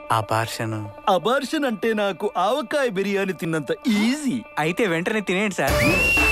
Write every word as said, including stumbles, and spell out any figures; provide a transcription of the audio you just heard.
Abortion abortion అంటే నాకు ఆవకాయ బిర్యానీ తిన్నంత ఈజీ. అయితే వెంటనే తినేయండి సార్.